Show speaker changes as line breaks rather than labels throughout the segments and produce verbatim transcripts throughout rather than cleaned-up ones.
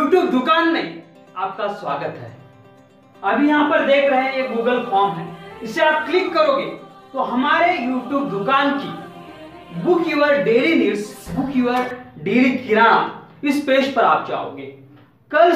YouTube दुकान में आपका स्वागत है। अभी यहाँ पर देख रहे हैं ये गूगल फॉर्म है, इसे आप क्लिक करोगे तो हमारे YouTube दुकान की book your daily needs, book your daily किराना, इस पेज पर आप जाओगे। कल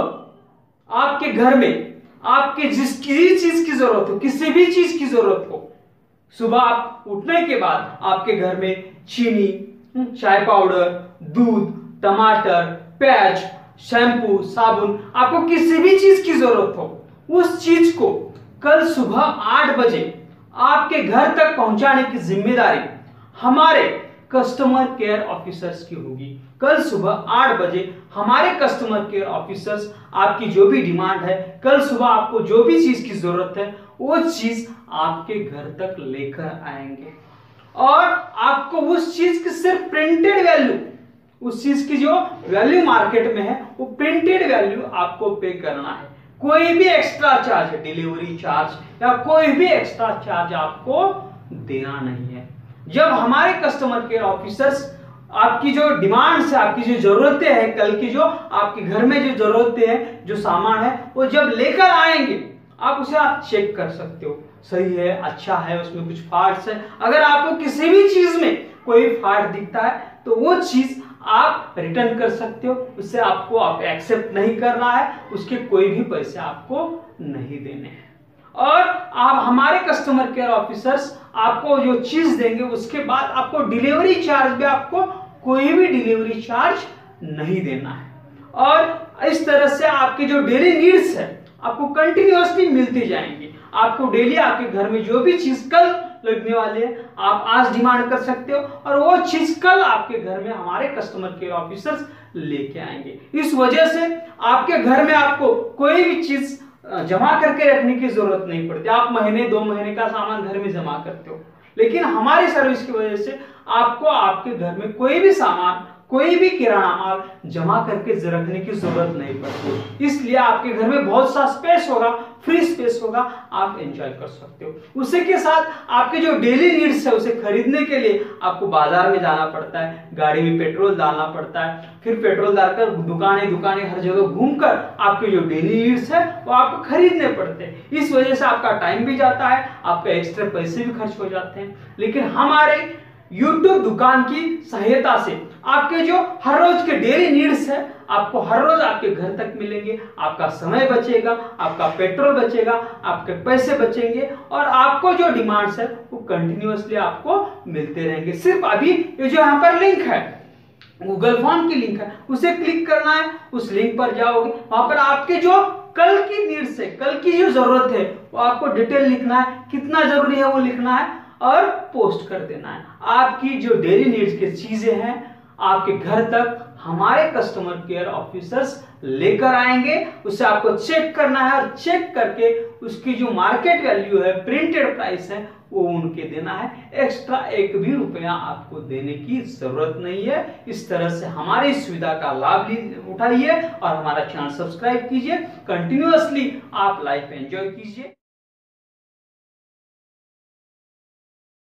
सुबह आपके घर में आपके जिस किसी चीज की जरूरत हो, किसी भी चीज की जरूरत हो, सुबह आप उठने के बाद आपके घर में चीनी, चाय पाउडर, दूध, टमाटर, प्याज, शैम्पू, साबुन, आपको किसी भी चीज की जरूरत हो, उस चीज को कल सुबह आठ बजे आपके घर तक पहुंचाने की जिम्मेदारी हमारे कस्टमर केयर ऑफिसर्स की होगी। कल सुबह आठ बजे हमारे कस्टमर केयर ऑफिसर्स आपकी जो भी डिमांड है, कल सुबह आपको जो भी चीज की जरूरत है, वो चीज आपके घर तक लेकर आएंगे और आपको उस चीज की सिर्फ प्रिंटेड वैल्यू, उस चीज की जो वैल्यू मार्केट में है, वो प्रिंटेड वैल्यू आपको पे करना है। कोई भी एक्स्ट्रा चार्ज, डिलीवरी चार्ज या कोई भी एक्स्ट्रा चार्ज आपको देना नहीं है। जब हमारे कस्टमर केयर ऑफिसर्स आपकी जो डिमांड्स है, आपकी जो जरूरतें हैं, कल की जो आपके घर में जो जरूरतें हैं, जो सामान है, वो जब लेकर आएंगे, आप उसे आप चेक कर सकते हो, सही है, अच्छा है, उसमें कुछ फॉल्ट्स है। अगर आपको किसी भी चीज में कोई फॉल्ट दिखता है तो वो चीज आप रिटर्न कर सकते हो, उससे आपको आप एक्सेप्ट नहीं करना है, उसके कोई भी पैसे आपको नहीं देने हैं। और आप हमारे कस्टमर केयर ऑफिसर्स आपको जो चीज देंगे उसके बाद आपको डिलीवरी चार्ज भी, आपको कोई भी डिलीवरी चार्ज नहीं देना है। और इस तरह से आपके जो डेली नीड्स है आपको कंटिन्यूअसली मिलती जाएंगी। आपको डेली आपके घर में जो भी चीज कल लगने वाली है, आप आज डिमांड कर सकते हो और वो चीज कल आपके घर में हमारे कस्टमर केयर ऑफिसर्स लेके आएंगे। इस वजह से आपके घर में आपको कोई भी चीज जमा करके रखने की जरूरत नहीं पड़ती। आप महीने दो महीने का सामान घर में जमा करते हो, लेकिन हमारी सर्विस की वजह से आपको आपके घर में कोई भी सामान, कोई भी किराना माल जमा करके रखने की जरूरत नहीं पड़ती। इसलिए आपके घर में बहुत सा स्पेस होगा, फ्री स्पेस होगा, आप एंजॉय कर सकते हो। उसी के साथ आपके जो डेली नीड्स है उसे खरीदने के लिए आपको बाजार में जाना पड़ता है, गाड़ी में पेट्रोल डालना पड़ता है, फिर पेट्रोल डालकर दुकानें दुकानें हर जगह घूमकर आपके जो डेली नीड्स है वो आपको खरीदने पड़ते हैं। इस वजह से आपका टाइम भी जाता है, आपका एक्स्ट्रा पैसे भी खर्च हो जाते हैं। लेकिन हमारे YouTube दुकान की सहायता से आपके जो हर रोज के डेली नीड्स है आपको हर रोज आपके घर तक मिलेंगे। आपका समय बचेगा, आपका पेट्रोल बचेगा, आपके पैसे बचेंगे और आपको जो डिमांड्स है वो कंटिन्यूअसली आपको मिलते रहेंगे। सिर्फ अभी ये जो यहाँ पर लिंक है, गूगल फॉर्म की लिंक है, उसे क्लिक करना है, उस लिंक पर जाओगे, वहां पर आपके जो कल की नीड्स है, कल की जो जरूरत है वो आपको डिटेल लिखना है, कितना जरूरी है वो लिखना है और पोस्ट कर देना है। आपकी जो डेली नीड्स की चीजें हैं आपके घर तक हमारे कस्टमर केयर ऑफिसर्स लेकर आएंगे। उसे आपको चेक करना है और चेक करके उसकी जो मार्केट वैल्यू है, प्रिंटेड प्राइस है, वो उनके देना है। एक्स्ट्रा एक भी रुपया आपको देने की जरूरत नहीं है। इस तरह से हमारी सुविधा का लाभ उठाइए और हमारा चैनल सब्सक्राइब कीजिए। कंटिन्यूअसली आप लाइफ एंजॉय कीजिए।